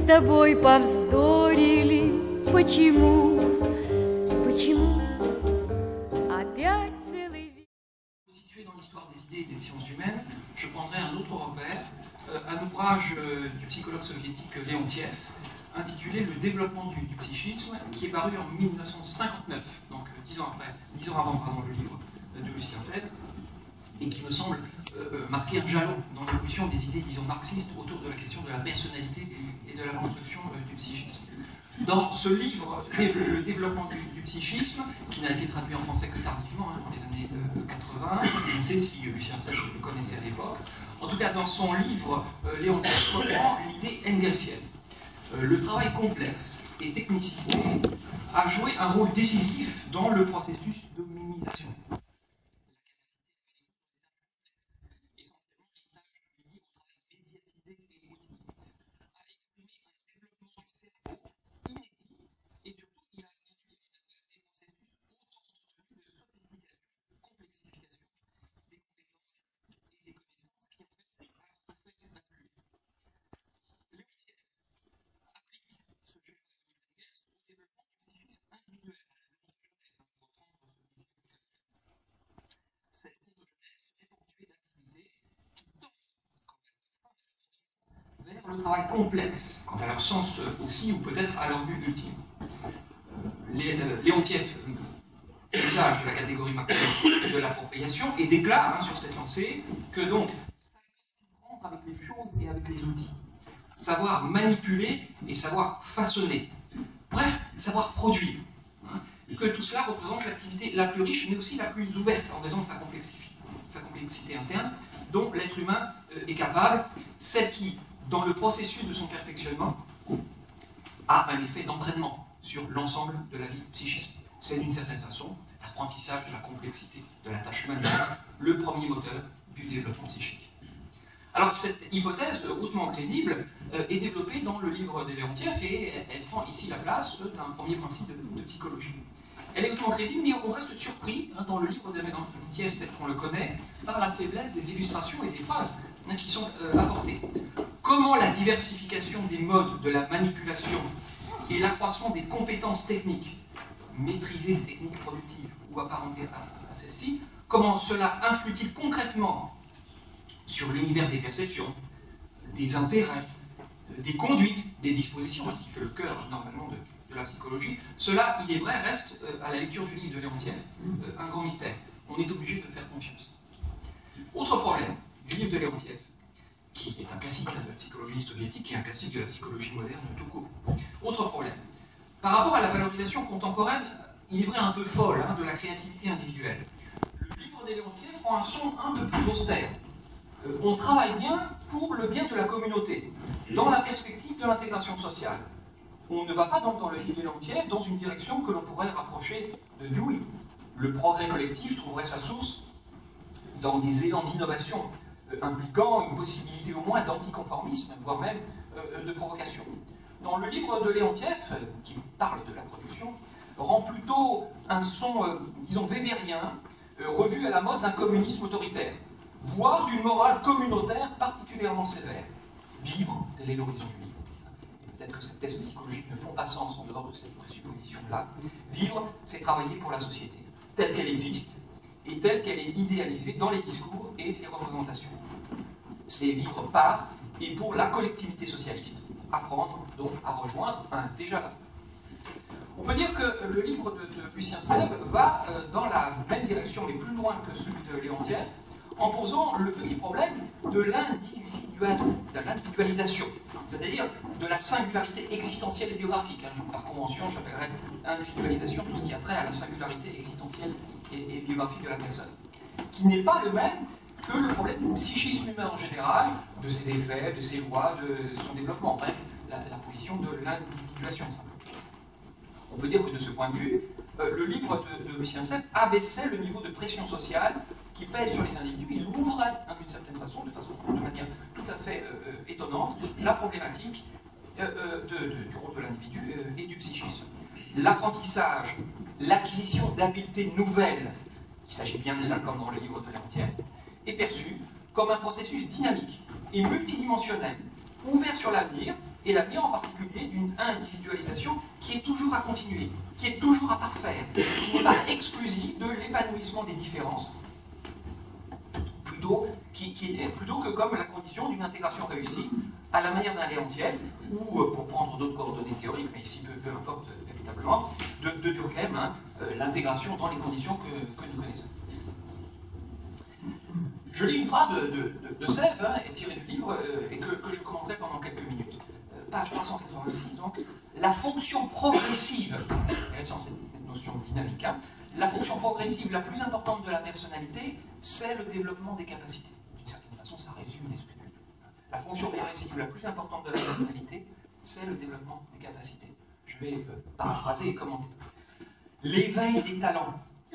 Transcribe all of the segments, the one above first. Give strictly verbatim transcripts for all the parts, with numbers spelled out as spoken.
с тобой повздорили. Почему? Почему? Опять целый век. Situé dans l'histoire des idées et des sciences humaines, je prendrai un autre repère, euh, un ouvrage euh, du psychologue soviétique Leontiev, intitulé Le développement du, du psychisme, qui est paru en mille neuf cent cinquante-neuf, donc euh, dix ans après, dix ans avant pardon, le livre de Lucien Sèvres, et qui me semble euh, marquer un jalon dans l'évolution des idées, disons, marxistes autour de la question de la personnalité et de la construction euh, du psychisme. Dans ce livre, Le développement du, du psychisme, qui n'a été traduit en français que tardivement, hein, dans les années euh, quatre-vingts, je ne sais si Lucien Sèvres le connaissait à l'époque, en tout cas dans son livre, euh, Leontiev reprend l'idée engelsienne. Euh, le travail complexe et technicisé a joué un rôle décisif dans le processus de minimisation. Le travail complexe, quant à leur sens aussi, ou peut-être à leur but ultime. Leontiev usage de la catégorie marxiste de l'appropriation et déclare hein, sur cette lancée que donc, avec les choses et avec les outils, savoir manipuler et savoir façonner, bref, savoir produire, hein, que tout cela représente l'activité la plus riche, mais aussi la plus ouverte en raison de sa complexité, sa complexité interne, dont l'être humain euh, est capable, celle qui, dans le processus de son perfectionnement, a un effet d'entraînement sur l'ensemble de la vie psychisme. C'est d'une certaine façon cet apprentissage de la complexité de la tâche humaine, le premier moteur du développement psychique. Alors cette hypothèse hautement crédible euh, est développée dans le livre de Leontiev et elle, elle prend ici la place d'un premier principe de, de psychologie. Elle est hautement crédible, mais on reste surpris hein, dans le livre de Leontiev tel qu'on le connaît par la faiblesse des illustrations et des preuves hein, qui sont euh, apportées. Comment la diversification des modes de la manipulation et l'accroissement des compétences techniques, maîtriser les techniques productives ou apparentées à, à celles-ci, comment cela influe-t-il concrètement sur l'univers des perceptions, des intérêts, des conduites, des dispositions, ce qui fait le cœur normalement de, de la psychologie, cela, il est vrai, reste, euh, à la lecture du livre de Leontiev, euh, un grand mystère. On est obligé de faire confiance. Autre problème du livre de Leontiev, qui est un classique de la psychologie soviétique et un classique de la psychologie moderne tout court. Autre problème. Par rapport à la valorisation contemporaine, il est vrai un peu folle, hein, de la créativité individuelle. Le livre de Leontiev prend un son un peu plus austère. Euh, on travaille bien pour le bien de la communauté, dans la perspective de l'intégration sociale. On ne va pas donc dans le livre de Leontiev dans une direction que l'on pourrait rapprocher de Dewey. Le progrès collectif trouverait sa source dans des élans d'innovation impliquant une possibilité au moins d'anticonformisme, voire même euh, de provocation. Dans le livre de Leontiev, qui parle de la production, rend plutôt un son, euh, disons, webérien, euh, revu à la mode d'un communisme autoritaire, voire d'une morale communautaire particulièrement sévère. Vivre, tel est l'horizon du livre. Peut-être que ces thèses psychologiques ne font pas sens en dehors de cette présupposition-là. Vivre, c'est travailler pour la société, telle qu'elle existe, et telle qu'elle est idéalisée dans les discours et les représentations. C'est vivre par et pour la collectivité socialiste. Apprendre donc à rejoindre un déjà là. On peut dire que le livre de, de Lucien Sèvres va euh, dans la même direction, mais plus loin que celui de Leontiev, en posant le petit problème de l'individualisation, c'est-à-dire de la singularité existentielle et biographique. Hein. Par convention, j'appellerais individualisation tout ce qui a trait à la singularité existentielle et, et biographique de la personne, qui n'est pas le même que le problème du psychisme humain en général, de ses effets, de ses lois, de son développement, bref, la, la position de l'individuation. On peut dire que de ce point de vue, euh, le livre de, de Lucien Sèvres abaissait le niveau de pression sociale qui pèse sur les individus. Il ouvrait, hein, d'une certaine façon, de, façon, de manière tout à fait euh, étonnante, la problématique euh, de, de, du rôle de l'individu euh, et du psychisme. L'apprentissage, l'acquisition d'habiletés nouvelles, il s'agit bien de ça comme dans le livre de Leontiev, est perçu comme un processus dynamique et multidimensionnel, ouvert sur l'avenir, et l'avenir en particulier d'une individualisation qui est toujours à continuer, qui est toujours à parfaire, qui n'est pas exclusive de l'épanouissement des différences, plutôt, qui, qui est, plutôt que comme la condition d'une intégration réussie, à la manière d'un Léontiev, ou, euh, pour prendre d'autres coordonnées théoriques, mais ici peu, peu importe euh, véritablement, de, de Durkheim, hein, euh, l'intégration dans les conditions que, que nous connaissons. Je lis une phrase de, de, de, de Sèvres, hein, tirée du livre, euh, et que, que je commenterai pendant quelques minutes. Euh, page trois cent quatre-vingt-six, donc. La fonction progressive, intéressant cette, cette notion de dynamique, hein, la fonction progressive la plus importante de la personnalité, c'est le développement des capacités. D'une certaine façon, ça résume l'esprit du livre. La fonction progressive la plus importante de la personnalité, c'est le développement des capacités. Je vais euh, paraphraser et commenter. L'éveil des talents,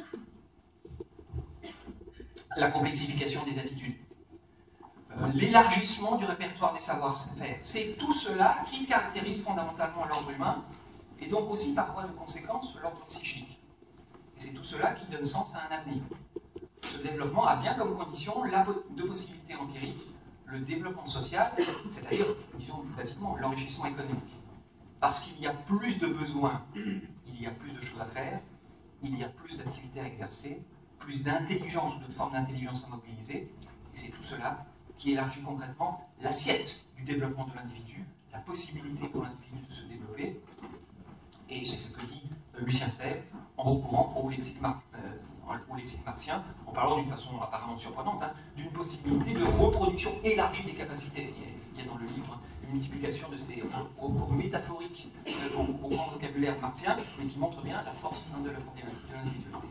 la complexification des attitudes, euh, l'élargissement du répertoire des savoir-faire, c'est tout cela qui caractérise fondamentalement l'ordre humain, et donc aussi par voie de conséquence l'ordre psychique. Et c'est tout cela qui donne sens à un avenir. Ce développement a bien comme condition la de possibilités empiriques, le développement social, c'est-à-dire, disons basiquement, l'enrichissement économique. Parce qu'il y a plus de besoins, il y a plus de choses à faire, il y a plus d'activités à exercer, plus d'intelligence ou de formes d'intelligence à mobiliser, et c'est tout cela qui élargit concrètement l'assiette du développement de l'individu, la possibilité pour l'individu de se développer, et c'est ce que dit euh, Lucien Sèvres en recourant au lexique, mar euh, au lexique marxien, en parlant d'une façon apparemment surprenante, hein, d'une possibilité de reproduction élargie des capacités. Il y a, il y a dans le livre une multiplication de ces recours métaphoriques euh, au, au grand vocabulaire marxien, mais qui montre bien la force hein, de la problématique de l'individualité.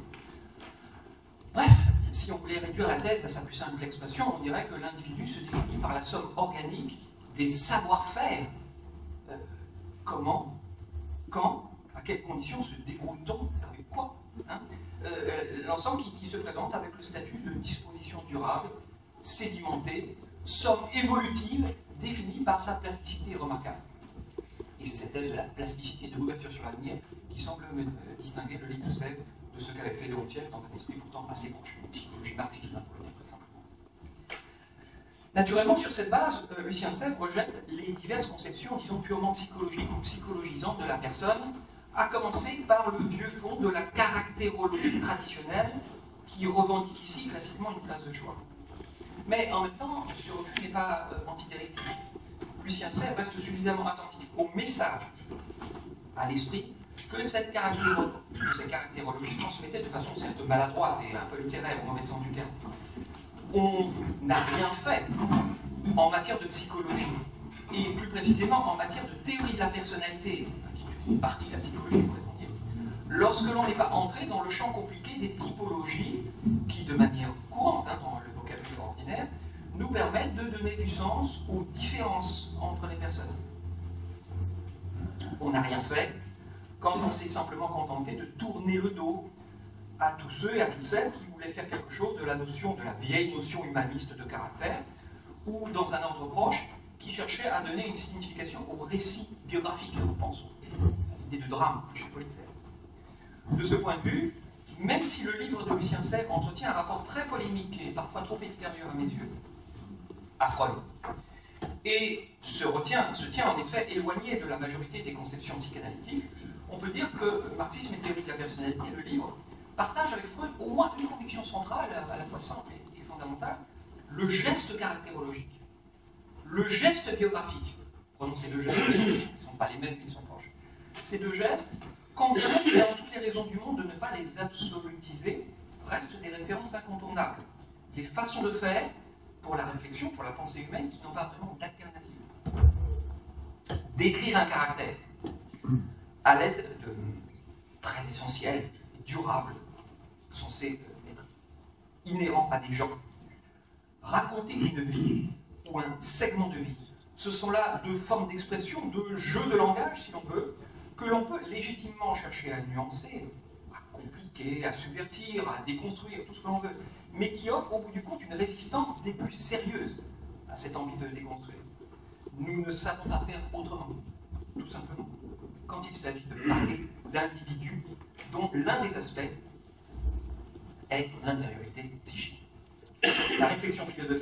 Bref, si on voulait réduire la thèse à sa plus simple expression, on dirait que l'individu se définit par la somme organique des savoir-faire. Euh, comment, quand, à quelles conditions se débrouille-t-on, avec quoi hein euh, L'ensemble qui, qui se présente avec le statut de disposition durable, sédimentée, somme évolutive, définie par sa plasticité remarquable. Et c'est cette thèse de la plasticité, de l'ouverture sur l'avenir, qui semble me euh, distinguer le livre de Sèvres de ce qu'avait fait Léontiev dans un esprit pourtant assez proche, une psychologie marxiste, hein, pour le dire très simplement. Naturellement, sur cette base, euh, Lucien Sèvres rejette les diverses conceptions, disons, purement psychologiques ou psychologisantes de la personne, à commencer par le vieux fond de la caractérologie traditionnelle, qui revendique ici classiquement une place de choix. Mais en même temps, ce refus n'est pas euh, antithérétique. Lucien Sèvres reste suffisamment attentif au message, à l'esprit, que cette caractérologie transmettait de façon certes maladroite et un peu littéraire au mauvais sens du terme. On n'a rien fait en matière de psychologie, et plus précisément en matière de théorie de la personnalité, qui est une partie de la psychologie, pourrait-on dire, lorsque l'on n'est pas entré dans le champ compliqué des typologies qui, de manière courante, hein, dans le vocabulaire ordinaire, nous permettent de donner du sens aux différences entre les personnes. On n'a rien fait quand on s'est simplement contenté de tourner le dos à tous ceux et à toutes celles qui voulaient faire quelque chose de la notion, de la vieille notion humaniste de caractère, ou dans un ordre proche, qui cherchait à donner une signification au récit biographique, nous pensons, à l'idée de drame chez Pulitzer. De ce point de vue, même si le livre de Lucien Sèvres entretient un rapport très polémique et parfois trop extérieur à mes yeux, à Freud, et se, retient, se tient en effet éloigné de la majorité des conceptions psychanalytiques, on peut dire que Marxisme et théorie de la personnalité, le livre, partage avec Freud au moins une conviction centrale, à la fois simple et fondamentale, le geste caractérologique, le geste biographique. Prenons ces deux gestes, ils ne sont pas les mêmes, mais ils sont proches. Ces deux gestes, quand bien même il y a toutes les raisons du monde de ne pas les absolutiser, restent des références incontournables. Des façons de faire pour la réflexion, pour la pensée humaine, qui n'ont pas vraiment d'alternative. Décrire un caractère à l'aide de traits essentiels, durables, censés être inhérents à des gens. Raconter une vie ou un segment de vie, ce sont là deux formes d'expression, deux jeux de langage, si l'on veut, que l'on peut légitimement chercher à nuancer, à compliquer, à subvertir, à déconstruire, tout ce que l'on veut, mais qui offrent au bout du compte une résistance des plus sérieuses à cette envie de déconstruire. Nous ne savons pas faire autrement, tout simplement, quand il s'agit de parler d'individus dont l'un des aspects est l'intériorité psychique. La réflexion philosophique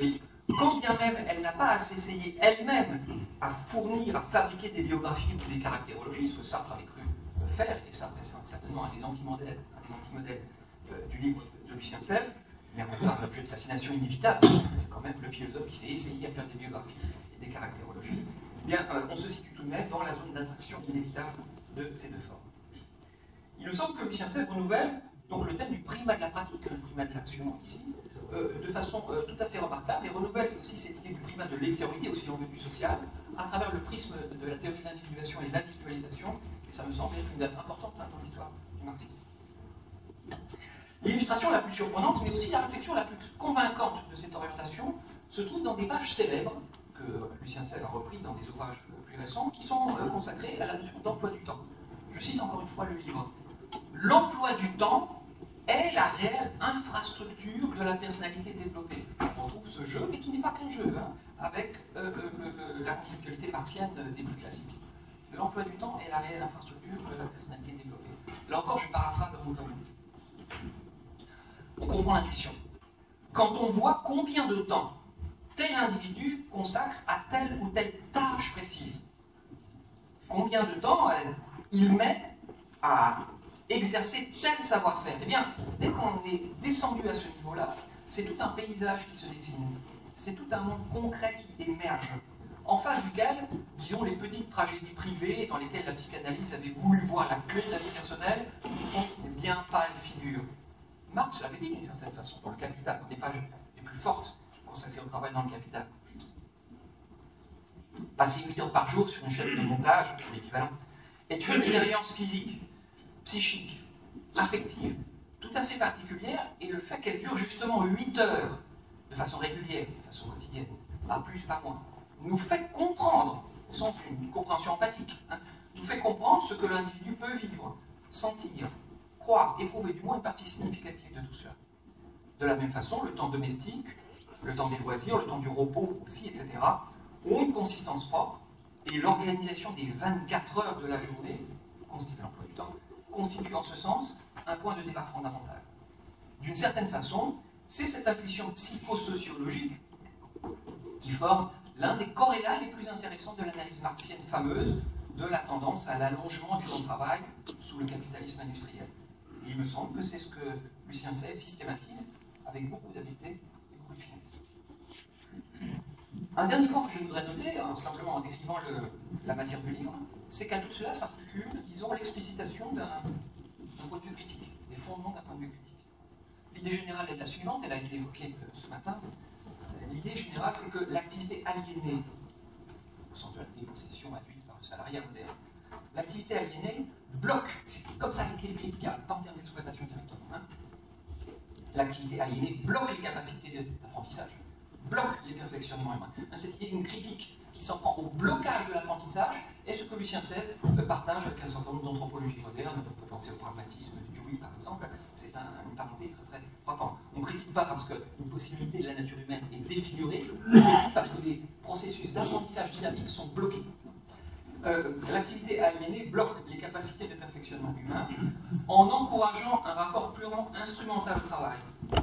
quand bien même elle n'a pas à s'essayer elle-même à fournir, à fabriquer des biographies ou des caractérologies, ce que Sartre avait cru faire, et Sartre est certainement un des antimodèles, un des antimodèles euh, du livre de Lucien Sèvres, mais en fait, un objet de fascination inévitable, quand même le philosophe qui s'est essayé à faire des biographies et des caractérologies, eh bien, euh, on se situe tout de même dans la zone d'attraction inévitable de ces deux formes. Il nous semble que Lucien Sèvres renouvelle donc le thème du primat de la pratique, le primat de l'action ici, euh, de façon euh, tout à fait remarquable, et renouvelle aussi cette idée du primat de l'extériorité, aussi on veut du social, à travers le prisme de la théorie de l'individuation et de l'individualisation, et ça me semble être une date importante hein, dans l'histoire du marxisme. L'illustration la plus surprenante, mais aussi la réflexion la plus convaincante de cette orientation, se trouve dans des pages célèbres, que Lucien Sèvres a repris dans des ouvrages plus récents, qui sont euh, consacrés à la notion d'emploi du temps. Je cite encore une fois le livre. L'emploi du temps est la réelle infrastructure de la personnalité développée. On trouve ce jeu, mais qui n'est pas qu'un jeu, hein, avec euh, euh, euh, la conceptualité marxienne des plus classiques. L'emploi du temps est la réelle infrastructure de la personnalité développée. Là encore, je paraphrase à mon domaine. On comprend l'intuition. Quand on voit combien de temps tel individu consacre à telle ou telle tâche précise, combien de temps euh, il met à exercer tel savoir-faire, eh bien, dès qu'on est descendu à ce niveau-là, c'est tout un paysage qui se dessine, c'est tout un monde concret qui émerge, en face duquel, disons, les petites tragédies privées dans lesquelles la psychanalyse avait voulu voir la clé de la vie personnelle font bien pâle figure. Marx l'avait dit d'une certaine façon, dans le Capital, dans des pages les plus fortes consacrées au travail dans le Capital. Passer huit heures par jour sur une chaîne de montage, l'équivalent, est une expérience physique, psychique, affective, tout à fait particulière, et le fait qu'elle dure justement huit heures, de façon régulière, de façon quotidienne, pas plus, pas moins, nous fait comprendre, au sens d'une compréhension empathique, hein, nous fait comprendre ce que l'individu peut vivre, sentir, croire, éprouver du moins une partie significative de tout cela. De la même façon, le temps domestique, le temps des loisirs, le temps du repos aussi, et cetera, ont une consistance propre, et l'organisation des vingt-quatre heures de la journée, constitue l'emploi du temps, constitue en ce sens un point de départ fondamental. D'une certaine façon, c'est cette intuition psychosociologique qui forme l'un des corrélats les plus intéressants de l'analyse marxienne fameuse de la tendance à l'allongement du temps de travail sous le capitalisme industriel. Et il me semble que c'est ce que Lucien Sèvres systématise avec beaucoup d'habileté et beaucoup de finesse. Un dernier point que je voudrais noter, hein, simplement en décrivant le, la matière du livre, c'est qu'à tout cela s'articule, disons, l'explicitation d'un point de vue critique, des fondements d'un point de vue critique. L'idée générale est la suivante, elle a été évoquée ce matin. L'idée générale, c'est que l'activité aliénée, au sens de la dépossession induite par le salariat moderne, l'activité aliénée bloque, c'est comme ça qu'elle est critiquable, pas en termes d'exploitation directement. Hein. L'activité aliénée bloque les capacités d'apprentissage, bloque les perfectionnements humains. Hein, cette idée d'une critique qui s'en prend au blocage de l'apprentissage est ce que Lucien Sèvres partage avec un certain nombre d'anthropologies modernes. On peut penser au pragmatisme de Dewey, par exemple. C'est un, une parenté très très frappante. On ne critique pas parce qu'une possibilité de la nature humaine est défigurée, on critique parce que des processus d'apprentissage dynamique sont bloqués. Euh, L'activité aliénée bloque les capacités de perfectionnement humain en encourageant un rapport purement instrumental au travail.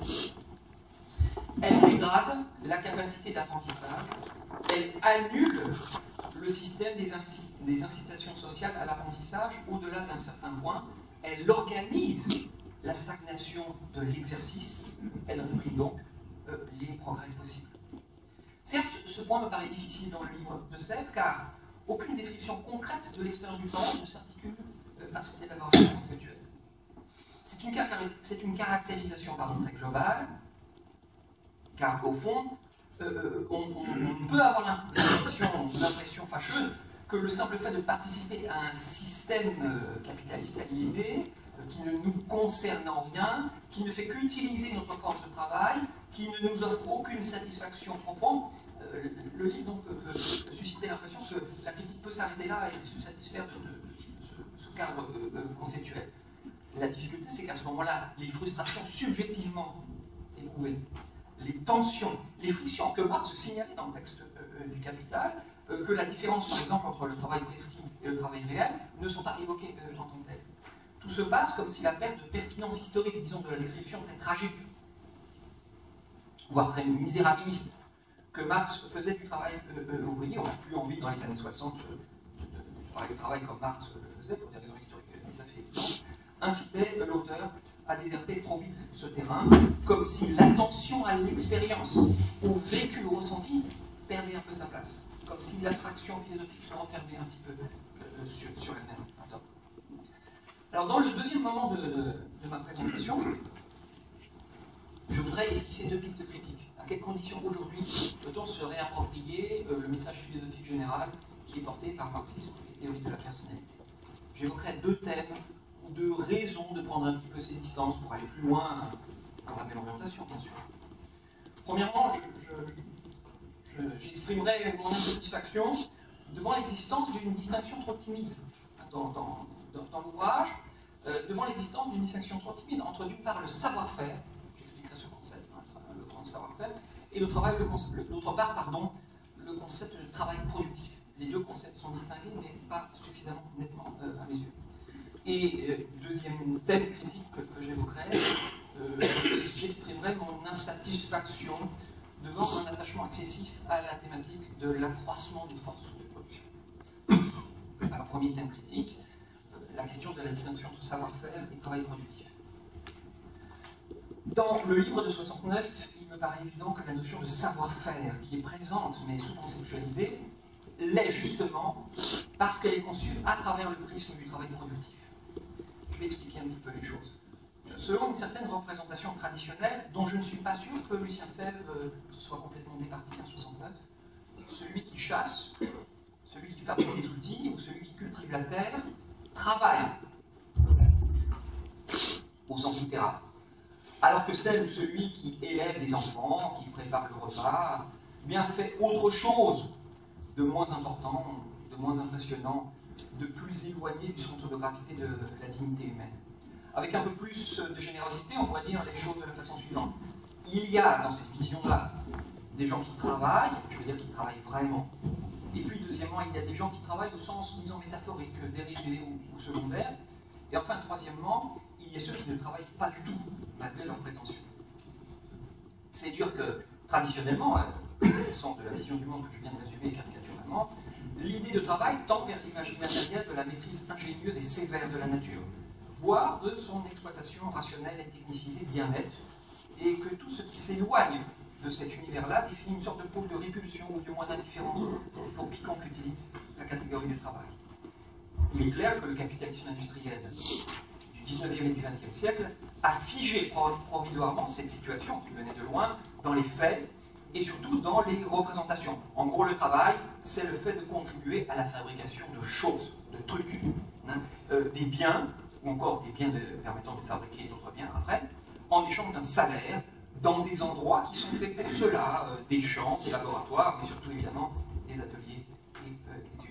Elle dégrade la capacité d'apprentissage, elle annule le système des, inci des incitations sociales à l'apprentissage au-delà d'un certain point, elle organise la stagnation de l'exercice, elle réprime donc euh, les progrès possibles. Certes, ce point me paraît difficile dans le livre de Sèvres, car aucune description concrète de l'expérience du temps ne s'articule euh, à cette élaboration conceptuelle. C'est une, une caractérisation pardon, très globale, car au fond, euh, on, on, on peut avoir l'impression fâcheuse que le simple fait de participer à un système euh, capitaliste aliéné, euh, qui ne nous concerne en rien, qui ne fait qu'utiliser notre force de travail, qui ne nous offre aucune satisfaction profonde, euh, le livre donc, peut, peut, peut susciter l'impression que la critique peut s'arrêter là et se satisfaire de, de, de, ce, de ce cadre euh, conceptuel. La difficulté, c'est qu'à ce moment-là, les frustrations subjectivement éprouvées, les tensions, les frictions que Marx signalait dans le texte euh, du Capital, euh, que la différence, par exemple, entre le travail prescrit et le travail réel, ne sont pas évoquées euh, en tant que telles. Tout se passe comme si la perte de pertinence historique, disons, de la description très tragique, voire très misérabiliste, que Marx faisait du travail euh, ouvrier, on n'a plus envie dans les années soixante euh, de, de parler de travail comme Marx le faisait, pour des raisons historiques tout à fait évidentes, incitait euh, l'auteur à déserter trop vite ce terrain, comme si l'attention à l'expérience, au vécu, au ressenti, perdait un peu sa place, comme si l'attraction philosophique se refermait un petit peu euh, sur, sur elle-même. Alors dans le deuxième moment de, de, de ma présentation, je voudrais esquisser deux pistes critiques. À quelles conditions aujourd'hui peut-on se réapproprier euh, le message philosophique général qui est porté par marxisme et théorie de la personnalité? J'évoquerai deux thèmes ou deux raisons de prendre un petit peu ces distances pour aller plus loin dans la même orientation, bien sûr. Premièrement, j'exprimerai je, je, je, mon insatisfaction devant l'existence d'une distinction trop timide dans, dans, dans, dans l'ouvrage, euh, devant l'existence d'une distinction trop timide entre d'une part le savoir-faire, j'expliquerai ce concept, hein, le grand savoir-faire, et d'autre part, le, part, pardon, le concept de travail productif. Les deux concepts sont distingués, mais pas suffisamment nettement euh, à mes yeux. Et euh, deuxième thème critique que, que j'évoquerai, euh, j'exprimerai mon insatisfaction devant un attachement excessif à la thématique de l'accroissement des forces de production. Alors, premier thème critique, euh, la question de la distinction entre savoir-faire et travail productif. Dans le livre de soixante-neuf, il me paraît évident que la notion de savoir-faire, qui est présente mais sous-conceptualisée, l'est justement parce qu'elle est conçue à travers le prisme du travail productif. Je vais expliquer un petit peu les choses. Selon une certaine représentation traditionnelle, dont je ne suis pas sûr que Lucien Sèvres euh, soit complètement départi en soixante-neuf, celui qui chasse, celui qui fabrique des outils ou celui qui cultive la terre travaille au sens littéral. Alors que celle ou celui qui élève des enfants, qui prépare le repas, bien fait autre chose de moins important, de moins impressionnant, de plus éloigné du centre de gravité de la dignité humaine. Avec un peu plus de générosité, on pourrait dire les choses de la façon suivante. Il y a dans cette vision-là des gens qui travaillent, je veux dire qui travaillent vraiment. Et puis deuxièmement, il y a des gens qui travaillent au sens, disons, métaphorique, dérivé ou, ou secondaire. Et enfin, troisièmement, il y a ceux qui ne travaillent pas du tout, malgré leurs prétentions. C'est dire que, traditionnellement, au sens de la vision du monde que je viens de résumer caricaturalement, l'idée de travail tend vers l'image immatérielle de la maîtrise ingénieuse et sévère de la nature, voire de son exploitation rationnelle et technicisée bien nette, et que tout ce qui s'éloigne de cet univers-là définit une sorte de pôle de répulsion ou du moins d'indifférence pour quiconque utilise la catégorie du travail. Il est clair que le capitalisme industriel du dix-neuvième et du vingtième siècle a figé provisoirement cette situation qui venait de loin dans les faits et surtout dans les représentations. En gros, le travail, c'est le fait de contribuer à la fabrication de choses, de trucs, hein, euh, des biens, ou encore des biens de, permettant de fabriquer d'autres biens après, en échange d'un salaire, dans des endroits qui sont faits pour cela, euh, des champs, des laboratoires, mais surtout évidemment des ateliers et euh, des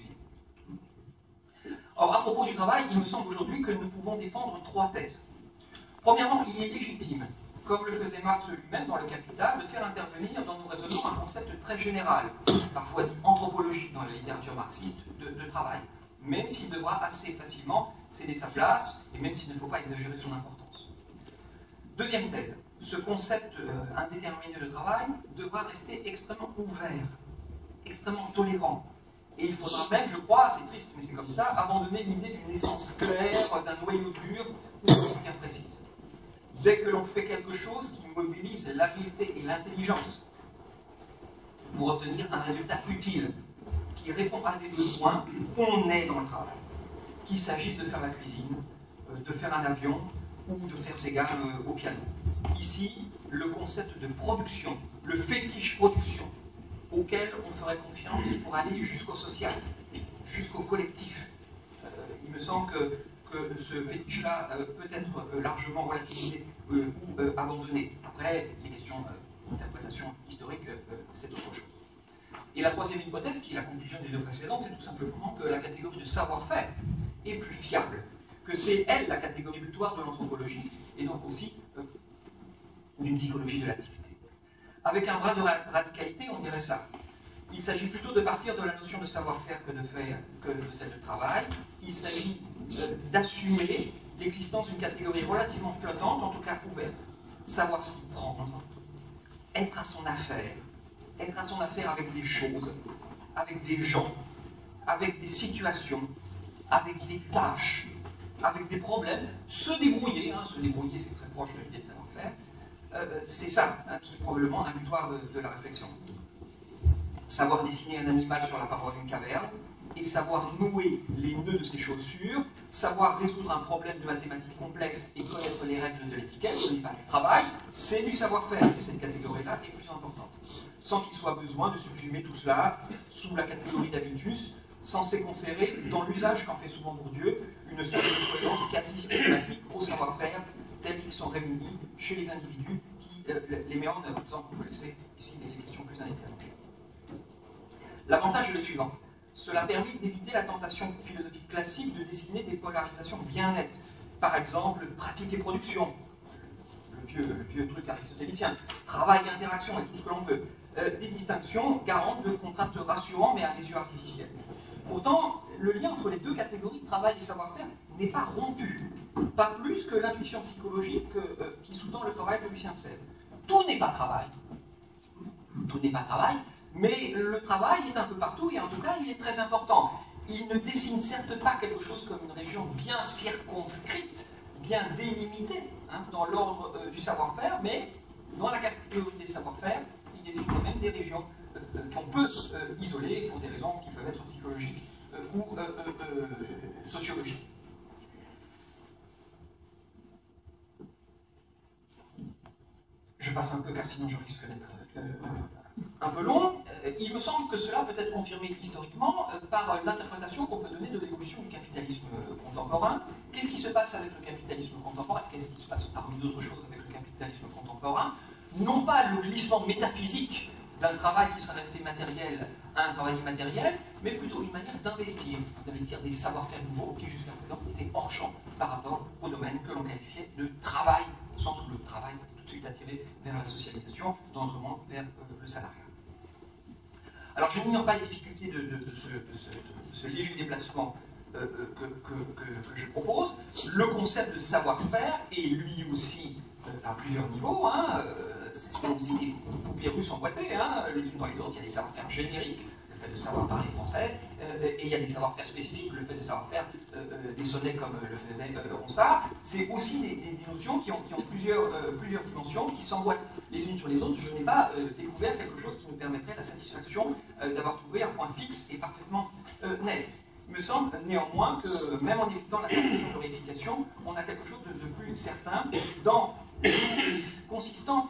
usines. Or, à propos du travail, il me semble aujourd'hui que nous pouvons défendre trois thèses. Premièrement, il est légitime, comme le faisait Marx lui-même dans le Capital, de faire intervenir dans nos raisonnements un concept très général, parfois dit anthropologique dans la littérature marxiste, de, de travail, même s'il devra assez facilement céder sa place, et même s'il ne faut pas exagérer son importance. Deuxième thèse, ce concept euh, indéterminé de travail devra rester extrêmement ouvert, extrêmement tolérant. Et il faudra même, je crois, c'est triste, mais c'est comme ça, abandonner l'idée d'une essence claire, d'un noyau dur ou d'une frontière précise. Dès que l'on fait quelque chose qui mobilise l'habileté et l'intelligence pour obtenir un résultat utile, qui répond à des besoins, on est dans le travail. Qu'il s'agisse de faire la cuisine, de faire un avion ou de faire ses gammes au piano. Ici, le concept de production, le fétiche production, auquel on ferait confiance pour aller jusqu'au social, jusqu'au collectif. Euh, il me semble que, que ce fétiche-là euh, peut être euh, largement relativisé euh, ou euh, abandonné. Après, les questions euh, d'interprétation historique, euh, c'est autre chose. Et la troisième hypothèse, qui est la conclusion des deux précédentes, c'est tout simplement que la catégorie de savoir-faire est plus fiable, que c'est elle la catégorie butoir de l'anthropologie, et donc aussi euh, d'une psychologie de l'activité. Avec un bras de radicalité, on dirait ça. Il s'agit plutôt de partir de la notion de savoir-faire que de faire que de celle de travail. Il s'agit euh, d'assumer l'existence d'une catégorie relativement flottante, en tout cas ouverte. Savoir s'y prendre, être à son affaire, être à son affaire avec des choses, avec des gens, avec des situations, avec des tâches, avec des problèmes, se débrouiller, hein, se débrouiller c'est très proche de l'idée de savoir-faire, euh, c'est ça hein, qui est probablement un butoir de, de la réflexion. Savoir dessiner un animal sur la paroi d'une caverne, et savoir nouer les nœuds de ses chaussures, savoir résoudre un problème de mathématiques complexe et connaître les règles de l'étiquette, ce n'est pas du travail, c'est du savoir-faire, et cette catégorie-là est plus importante. Sans qu'il soit besoin de subsumer tout cela sous la catégorie d'habitus, censé conférer, dans l'usage qu'en fait souvent Bourdieu, une sorte de cohérence quasi systématique au savoir-faire tels qu'ils sont réunis chez les individus qui euh, les met en œuvre. Par exemple, vous connaissez ici les questions plus indéterminées. L'avantage est le suivant. Cela permet d'éviter la tentation philosophique classique de dessiner des polarisations bien nettes. Par exemple, pratique et production, le vieux, le vieux truc aristotélicien, travail et interaction et tout ce que l'on veut. Euh, des distinctions garantes de contrastes rassurants mais à mes yeux artificiels. Pourtant, le lien entre les deux catégories, travail et savoir-faire, n'est pas rompu. Pas plus que l'intuition psychologique euh, qui sous-tend le travail de Lucien Sèvres. Tout n'est pas travail. Tout n'est pas travail. Mais le travail est un peu partout, et en tout cas, il est très important. Il ne dessine certes pas quelque chose comme une région bien circonscrite, bien délimitée, hein, dans l'ordre euh, du savoir-faire, mais dans la catégorie des savoir-faire, il dessine quand même des régions euh, qu'on peut euh, isoler pour des raisons qui peuvent être psychologiques euh, ou euh, euh, euh, sociologiques. Je passe un peu, car sinon je risque d'être euh, un peu long. Il me semble que cela peut être confirmé historiquement par l'interprétation qu'on peut donner de l'évolution du capitalisme contemporain. Qu'est-ce qui se passe avec le capitalisme contemporain? Qu'est-ce qui se passe parmi d'autres choses avec le capitalisme contemporain? Non pas le glissement métaphysique d'un travail qui serait resté matériel à un travail immatériel, mais plutôt une manière d'investir, d'investir des savoir-faire nouveaux qui jusqu'à présent étaient hors champ par rapport au domaine que l'on qualifiait de travail, au sens où le travail est tout de suite attiré vers la socialisation, dans notre monde vers euh, le salariat. Alors je n'ignore pas les difficultés de, de, de, ce, de, ce, de ce léger déplacement euh, que, que, que, que je propose. Le concept de savoir-faire est lui aussi euh, à plusieurs niveaux. Hein, euh, c'est aussi des poupées russes emboîtées, hein, les unes dans les autres. Il y a des savoir-faire génériques, le fait de savoir parler français, euh, et il y a des savoir-faire spécifiques, le fait de savoir faire euh, des sonnets comme le faisait euh, Ronsard. C'est aussi des, des, des notions qui ont, qui ont plusieurs, euh, plusieurs dimensions, qui s'emboîtent les unes sur les autres. Je n'ai pas euh, découvert quelque chose qui nous permettrait la satisfaction euh, d'avoir trouvé un point fixe et parfaitement euh, net. Il me semble néanmoins que, même en évitant la tentation de réification, on a quelque chose de, de plus certain dans l'esprit consistant,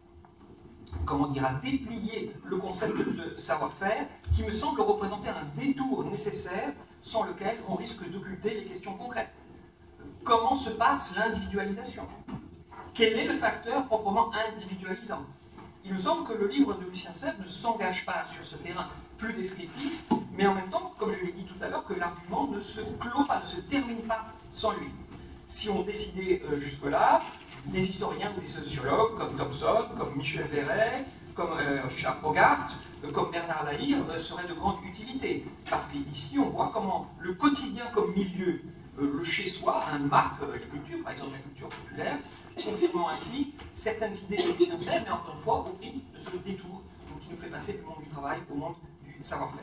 comment dire, à déplier le concept de savoir-faire, qui me semble représenter un détour nécessaire sans lequel on risque d'occulter les questions concrètes. Comment se passe l'individualisation? Quel est le facteur proprement individualisant? Il me semble que le livre de Lucien Sèvres ne s'engage pas sur ce terrain plus descriptif, mais en même temps, comme je l'ai dit tout à l'heure, que l'argument ne se clôt pas, ne se termine pas sans lui. Si on décidait euh, jusque-là, des historiens ou des sociologues comme Thomson, comme Michel Verret, comme euh, Richard Hogarth, euh, comme Bernard Lahire euh, seraient de grande utilité. Parce qu'ici, on voit comment le quotidien comme milieu, euh, le chez-soi, une marque, euh, les cultures, par exemple la culture populaire, confirmant ainsi certaines idées de Lucien Sèvres, mais encore une fois, au prix de ce détour qui nous fait passer du monde du travail au monde du savoir-faire.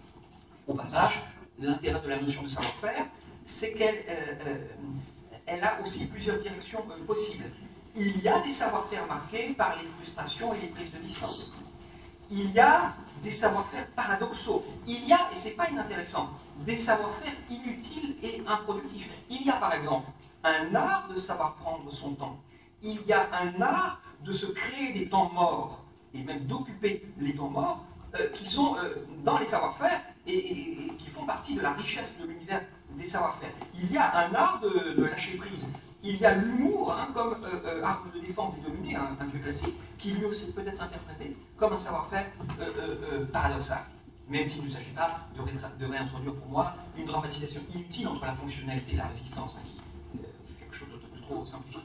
Au passage, l'intérêt de la notion de savoir-faire, c'est qu'elle euh, euh, elle a aussi plusieurs directions euh, possibles. Il y a des savoir-faire marqués par les frustrations et les prises de distance. Il y a des savoir-faire paradoxaux. Il y a, et c'est pas inintéressant, des savoir-faire inutiles et improductifs. Il y a par exemple un art de savoir prendre son temps. Il y a un art de se créer des temps morts, et même d'occuper les temps morts, euh, qui sont euh, dans les savoir-faire et, et, et qui font partie de la richesse de l'univers des savoir-faire. Il y a un art de, de lâcher prise. Il y a l'humour hein, comme euh, euh, arme de défense des dominés, hein, un vieux classique, qui lui aussi peut être interprété comme un savoir-faire euh, euh, euh, paradoxal. Même s'il ne s'agit pas de, ré de réintroduire pour moi une dramatisation inutile entre la fonctionnalité et la résistance, hein, qui est quelque chose de trop simplifié.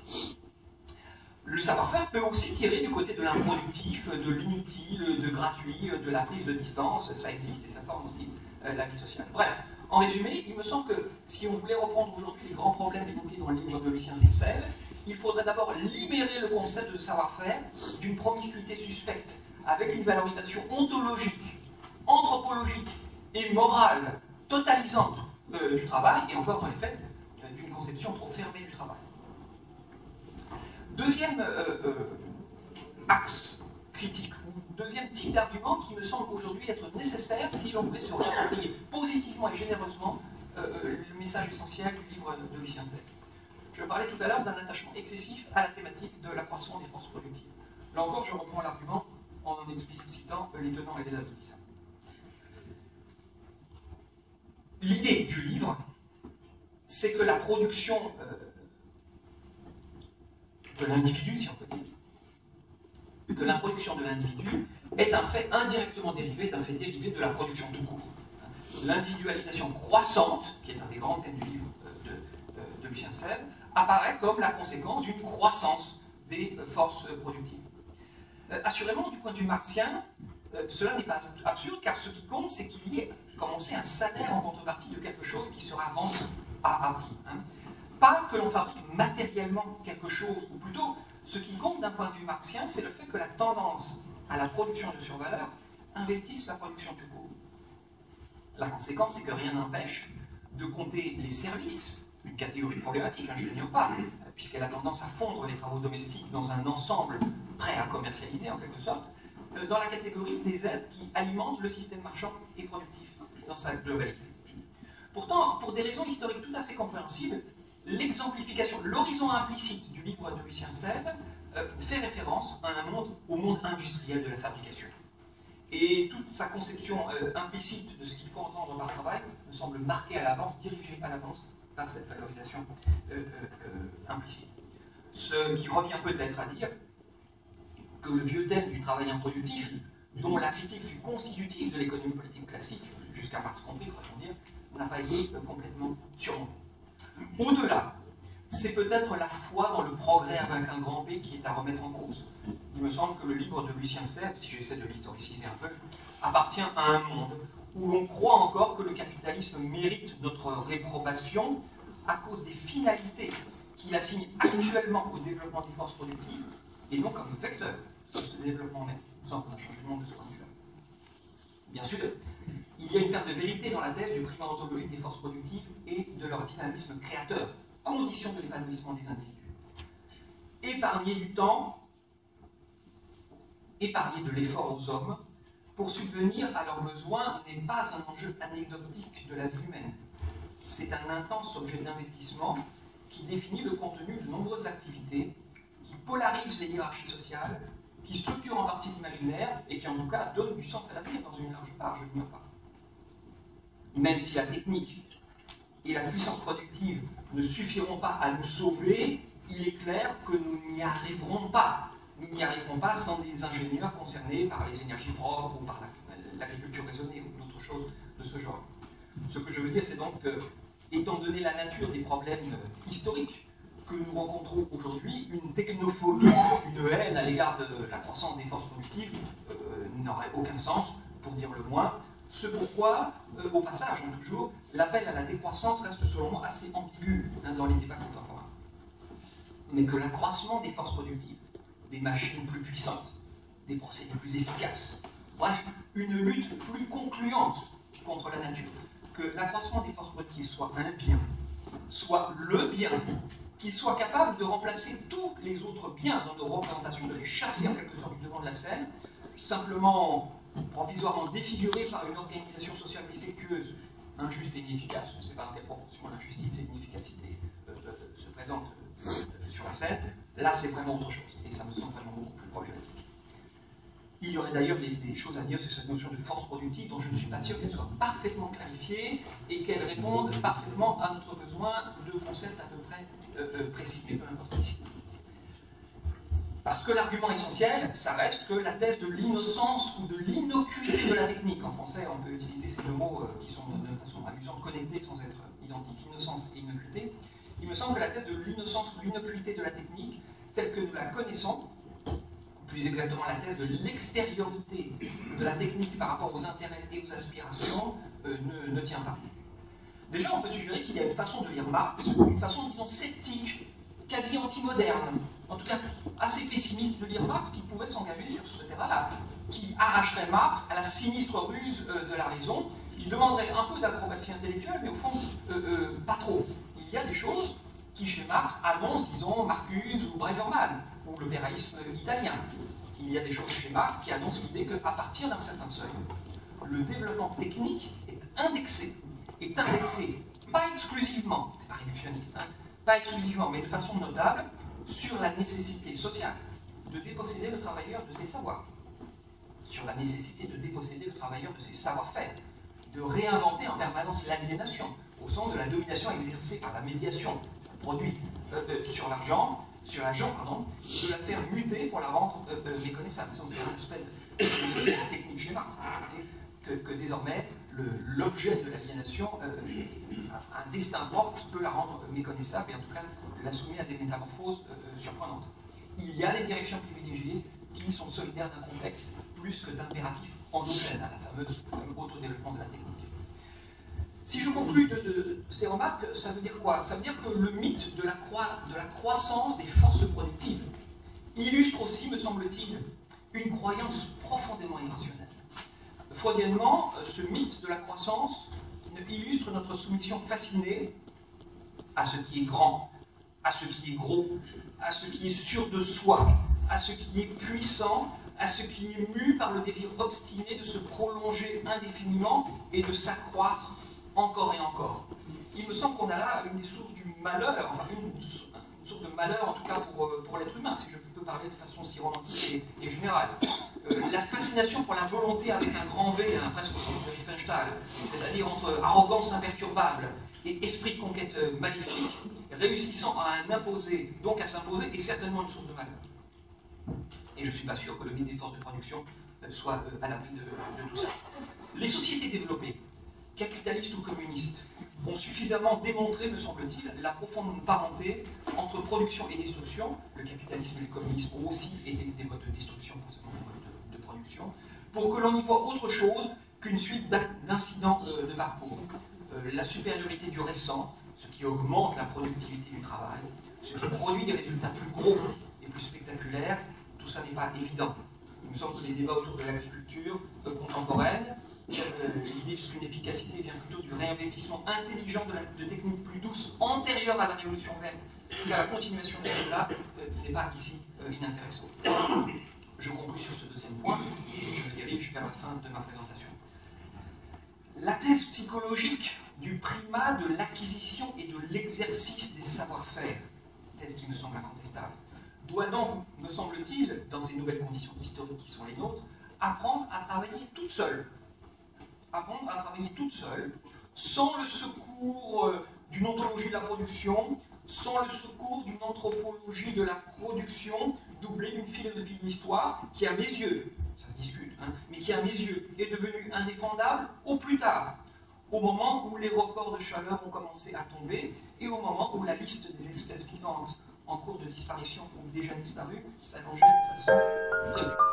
Le savoir-faire peut aussi tirer du côté de l'improductif, de l'inutile, de gratuit, de la prise de distance. Ça existe et ça forme aussi euh, la vie sociale. Bref. En résumé, il me semble que si on voulait reprendre aujourd'hui les grands problèmes évoqués dans le livre de Lucien Sèvres, il faudrait d'abord libérer le concept de savoir-faire d'une promiscuité suspecte avec une valorisation ontologique, anthropologique et morale totalisante euh, du travail, et encore dans les faits, euh, d'une conception trop fermée du travail. Deuxième euh, euh, axe critique, ou deuxième type d'argument qui me semble aujourd'hui être nécessaire si l'on voulait se réapproprier positivement et généreusement euh, le message essentiel du livre de Lucien Sèvres. Je parlais tout à l'heure d'un attachement excessif à la thématique de l'accroissement des forces productives. Là encore, je reprends l'argument en en explicitant les tenants et les aboutissants. L'idée du livre, c'est que la production euh, de l'individu, si on peut dire, que la production de l'individu est un fait indirectement dérivé, est un fait dérivé de la production tout court. L'individualisation croissante, qui est un des grands thèmes du livre de, de, de Lucien Sèvres, apparaît comme la conséquence d'une croissance des forces productives. Euh, assurément, du point de vue marxien, euh, cela n'est pas absurde, car ce qui compte, c'est qu'il y ait, comme on sait, un salaire en contrepartie de quelque chose qui sera vendu à, à prix. Hein. Pas que l'on fabrique matériellement quelque chose, ou plutôt, ce qui compte d'un point de vue marxien, c'est le fait que la tendance à la production de survaleur investisse la production du court. La conséquence, c'est que rien n'empêche de compter les services, une catégorie problématique, hein, je ne le nie pas, puisqu'elle a tendance à fondre les travaux domestiques dans un ensemble prêt à commercialiser, en quelque sorte, dans la catégorie des aides qui alimentent le système marchand et productif dans sa globalité. Pourtant, pour des raisons historiques tout à fait compréhensibles, l'exemplification, l'horizon implicite du livre de Lucien Sèvres euh, fait référence à un monde, au monde industriel de la fabrication. Et toute sa conception euh, implicite de ce qu'il faut entendre par travail me semble marquée à l'avance, dirigée à l'avance par cette valorisation euh, euh, euh, implicite. Ce qui revient peut-être à dire que le vieux thème du travail improductif, dont la critique fut constitutive de l'économie politique classique, jusqu'à Marx compris, pourrait-on dire, n'a pas été euh, complètement surmonté. Au-delà, c'est peut-être la foi dans le progrès avec un grand P qui est à remettre en cause. Il me semble que le livre de Lucien Sèvres, si j'essaie de l'historiciser un peu, appartient à un monde où l'on croit encore que le capitalisme mérite notre réprobation à cause des finalités qu'il assigne actuellement au développement des forces productives et non comme vecteur de ce développement même. Il me semble qu'on a changé le monde de ce point de vue-là. Bien sûr, il y a une perte de vérité dans la thèse du primat ontologique des forces productives et de leur dynamisme créateur, condition de l'épanouissement des individus. Épargner du temps, épargner de l'effort aux hommes, pour subvenir à leurs besoins n'est pas un enjeu anecdotique de la vie humaine. C'est un intense objet d'investissement qui définit le contenu de nombreuses activités, qui polarise les hiérarchies sociales, qui structure en partie l'imaginaire et qui en tout cas donne du sens à la vie dans une large part, je ne l'ignore pas. Même si la technique et la puissance productive ne suffiront pas à nous sauver, il est clair que nous n'y arriverons pas. Nous n'y arriverons pas sans des ingénieurs concernés par les énergies propres ou par l'agriculture raisonnée ou d'autres choses de ce genre. Ce que je veux dire, c'est donc que, étant donné la nature des problèmes historiques que nous rencontrons aujourd'hui, une technophobie, une haine à l'égard de la croissance des forces productives euh, n'aurait aucun sens, pour dire le moins. Ce pourquoi, euh, au passage, hein, toujours, l'appel à la décroissance reste selon moi assez ambigu hein, dans les débats contemporains. Mais que l'accroissement des forces productives, des machines plus puissantes, des procédés plus efficaces, bref, une lutte plus concluante contre la nature, que l'accroissement des forces productives soit un bien, soit le bien, qu'il soit capable de remplacer tous les autres biens dans nos représentations, de les chasser en quelque sorte du devant de la scène, simplement provisoirement défiguré par une organisation sociale défectueuse, injuste et inefficace. Je ne sais pas dans quelle proportion l'injustice et l'inefficacité euh, euh, se présentent euh, sur la scène. Là, c'est vraiment autre chose, et ça me semble vraiment beaucoup plus problématique. Il y aurait d'ailleurs des, des choses à dire sur cette notion de force productive dont je ne suis pas sûr qu'elle soit parfaitement clarifiée et qu'elle réponde parfaitement à notre besoin de concepts à peu près euh, euh, précis, mais peu importe ici. Parce que l'argument essentiel, ça reste que la thèse de l'innocence ou de l'innocuité de la technique, en français on peut utiliser ces deux mots euh, qui sont de, de façon amusante connectés sans être identiques, innocence et innocuité, il me semble que la thèse de l'innocence ou de l'innocuité de la technique, telle que nous la connaissons, plus exactement la thèse de l'extériorité de la technique par rapport aux intérêts et aux aspirations, euh, ne, ne tient pas. Déjà, on peut suggérer qu'il y a une façon de lire Marx, une façon, disons, sceptique, quasi anti-moderne, en tout cas assez pessimiste de lire Marx, qui pouvait s'engager sur ce terrain-là, qui arracherait Marx à la sinistre ruse euh, de la raison, qui demanderait un peu d'acrobatie intellectuelle, mais au fond, euh, euh, pas trop. Il y a des choses qui, chez Marx, annoncent, disons, Marcuse ou Breverman, ou l'opéraïsme italien. Il y a des choses chez Marx qui annoncent l'idée qu'à partir d'un certain seuil, le développement technique est indexé, est indexé, pas exclusivement, c'est pas réductionniste, hein, pas exclusivement, mais de façon notable, sur la nécessité sociale de déposséder le travailleur de ses savoirs, sur la nécessité de déposséder le travailleur de ses savoir-faire, de réinventer en permanence l'aliénation, au sens de la domination exercée par la médiation sur le produit, euh, euh, sur l'argent, sur l'argent, pardon, de la faire muter pour la rendre euh, euh, méconnaissable. C'est un aspect de la technique chez Marx, que, que désormais l'objet de l'aliénation euh, a un destin propre qui peut la rendre méconnaissable et en tout cas la soumet à des métamorphoses euh, surprenantes. Il y a des directions privilégiées qui sont solidaires d'un contexte plus que d'impératifs endogènes, à la fameuse, le fameux autodéveloppement de la technique. Si je conclus de, de ces remarques, ça veut dire quoi? Ça veut dire que le mythe de la, croi, de la croissance des forces productives illustre aussi, me semble-t-il, une croyance profondément irrationnelle. Freudiennement, ce mythe de la croissance illustre notre soumission fascinée à ce qui est grand, à ce qui est gros, à ce qui est sûr de soi, à ce qui est puissant, à ce qui est mu par le désir obstiné de se prolonger indéfiniment et de s'accroître encore et encore. Il me semble qu'on a là une des sources du malheur, enfin une, une source de malheur en tout cas pour, pour l'être humain, si je peux parler de façon si romantique et, et générale. Euh, la fascination pour la volonté avec un grand V, hein, presque au sens de Riefenstahl, c'est-à-dire entre arrogance imperturbable et esprit de conquête euh, maléfique, réussissant à un imposer, donc à s'imposer, est certainement une source de malheur. Et je ne suis pas sûr que le mythe des forces de production euh, soit euh, à l'abri de, de tout ça. Les sociétés développées, capitalistes ou communistes, ont suffisamment démontré, me semble-t-il, la profonde parenté entre production et destruction. Le capitalisme et le communisme ont aussi été des modes de destruction, pas seulement des modes de, de production, pour que l'on y voit autre chose qu'une suite d'incidents euh, de parcours. Euh, la supériorité du récent, ce qui augmente la productivité du travail, ce qui produit des résultats plus gros et plus spectaculaires, tout ça n'est pas évident. Il me semble que les débats autour de l'agriculture euh, contemporaine, euh, l'idée d'une efficacité vient plutôt du réinvestissement intelligent de, la, de techniques plus douces antérieures à la révolution verte, qu'à la continuation de celle-là, euh, n'est pas ici euh, inintéressant. Je conclue sur ce deuxième point et je me dirige vers la fin de ma présentation. La thèse psychologique du primat de l'acquisition et de l'exercice des savoir-faire, thèse qui me semble incontestable, doit donc, me semble-t-il, dans ces nouvelles conditions historiques qui sont les nôtres, apprendre à travailler toute seule. Apprendre à travailler toute seule, sans le secours euh, d'une ontologie de la production, sans le secours d'une anthropologie de la production, doublée d'une philosophie de l'histoire, qui à mes yeux, ça se discute, hein, mais qui à mes yeux est devenue indéfendable au plus tard, au moment où les records de chaleur ont commencé à tomber, et au moment où la liste des espèces vivantes en cours de disparition ou déjà disparues s'allongeait de façon préoccupante.